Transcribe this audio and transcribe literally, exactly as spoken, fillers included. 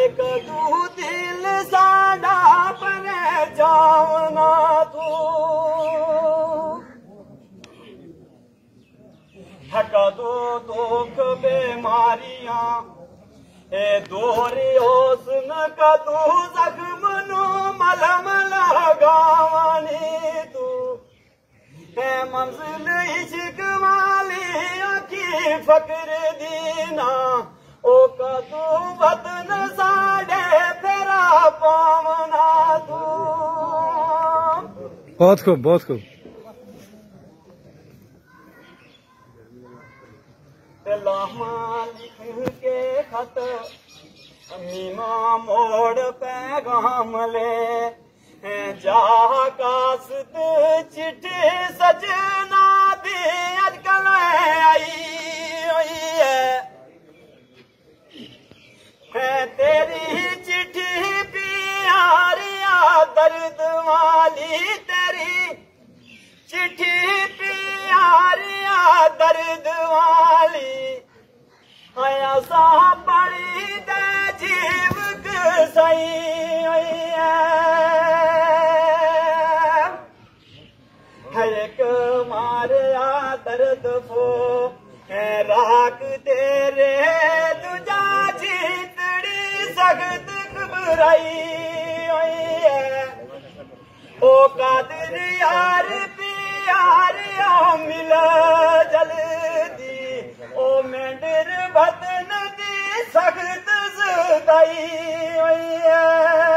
कदू दिल साडा परे जावना तू कदू दुख बीमारियां ए दोरी होसन कदू जख्म नु मलम लगावनी तू है मंजिल इश्क वाली आखी फकर दीना ओ कदू वतन साडे फेरा पावना तू। बहुत खूब बहुत खूब। लामा लिख के खत मीमा मोड़ पैगाम ले जा कासत चिट्ठी सजना दी अजकल आई हुई है तेरी चिट्ठी प्यारिया दर्द वाली तेरी चिट्ठी प्यारिया दर्द वाली आया सा पड़ी दे जीव सही है एक मारिया दर्द फो है राख तेरे तुझा जीतड़ी सख्त घबराई है ओ कादिर यार प्यार मिल जल्दी ओ मेंढर बदन दी सख्त जुदाई है।